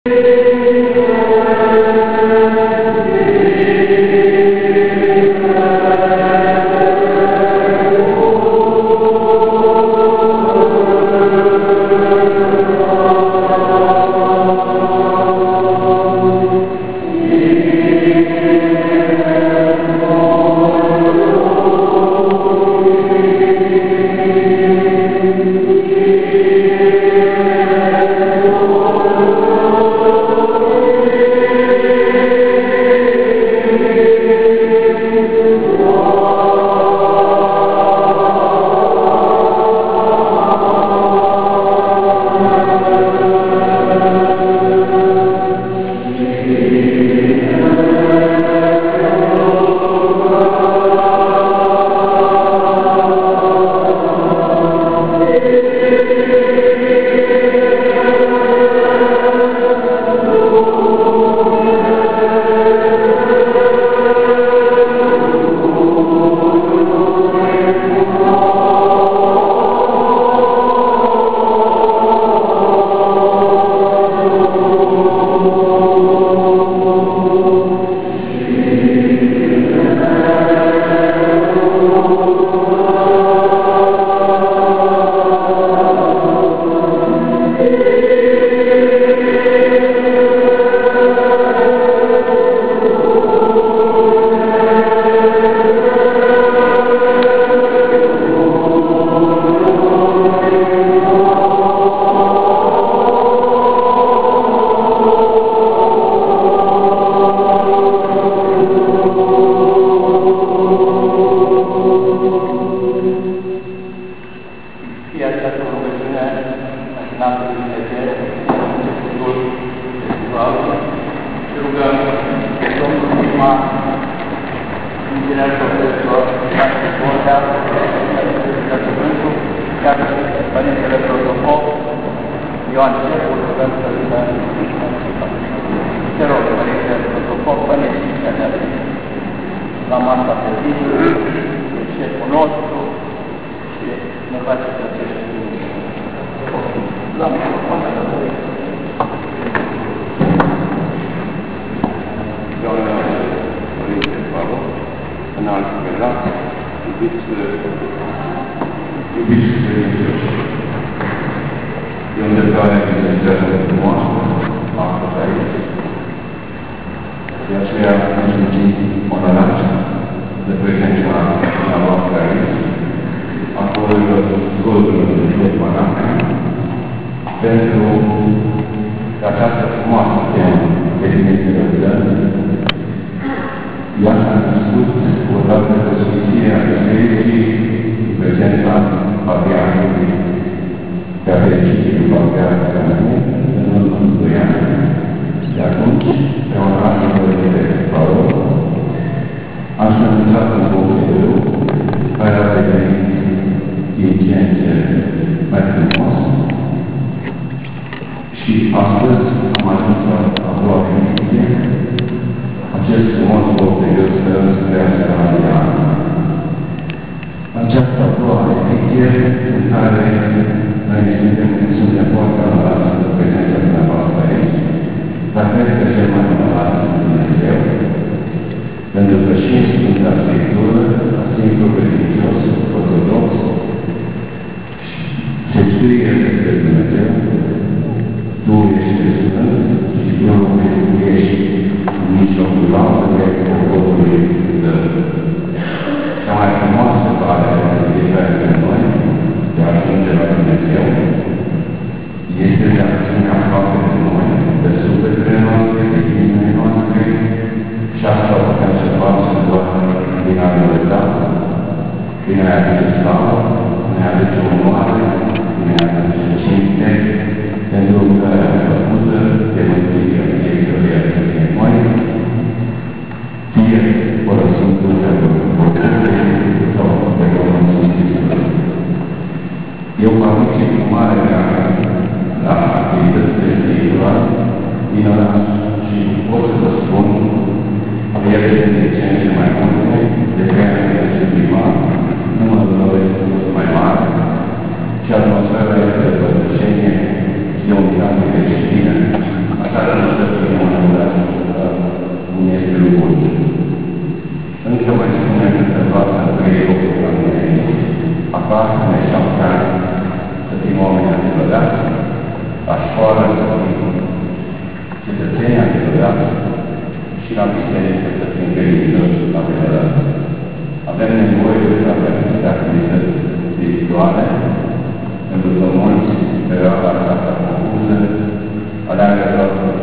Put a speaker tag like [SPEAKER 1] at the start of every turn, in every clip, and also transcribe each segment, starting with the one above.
[SPEAKER 1] Și atmosfera este pătrășenie, e o mirare creștină. Așa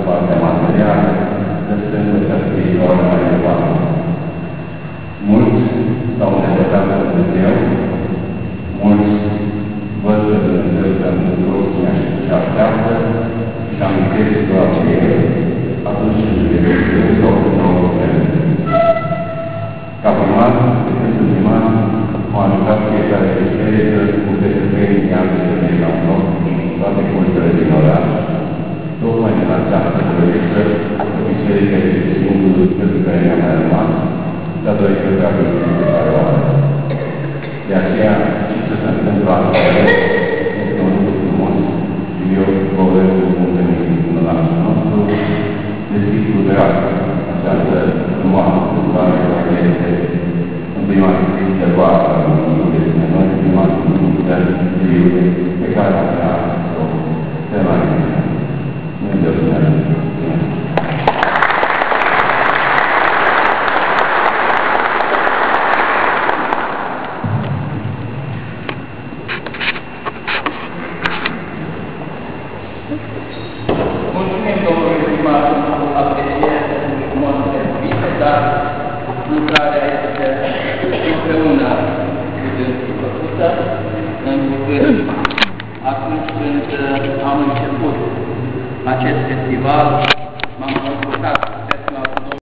[SPEAKER 1] partea materială, lăsându-se viitor mai departe. Mulți s-au îndepărtat de Dumnezeu, mulți văd că Dumnezeu pentru toți și așteaptă și amintesc doar ce El, atunci când Dumnezeu sau cu nouă vreme. Ca primat, de când sunt primat, m-a ajutat fiecare biserică cu peste 3 ani de venit la un loc, toate cultele din oraș, tocmai din această proiectă, biserică este singurul pentru care mi-a mai rămas, datorită capitului pe care o are. De aceea, și să se întâmplă asta, este un lucru frumos și eu vă urez bun venit în orașul nostru, deschid cu drag această frumoasă întâmplare care este în prima intervală a Dumnezeu, noi în prima întâmplare pe care am vrea să o permanentăm. Dumnezeu să ne ajute.
[SPEAKER 2] Mulțumim, domnului primar, pentru aprecierea frumoasă cuvinte, dar lucrarea este împreună cu dânsul făcută, încât atunci când am început acest festival,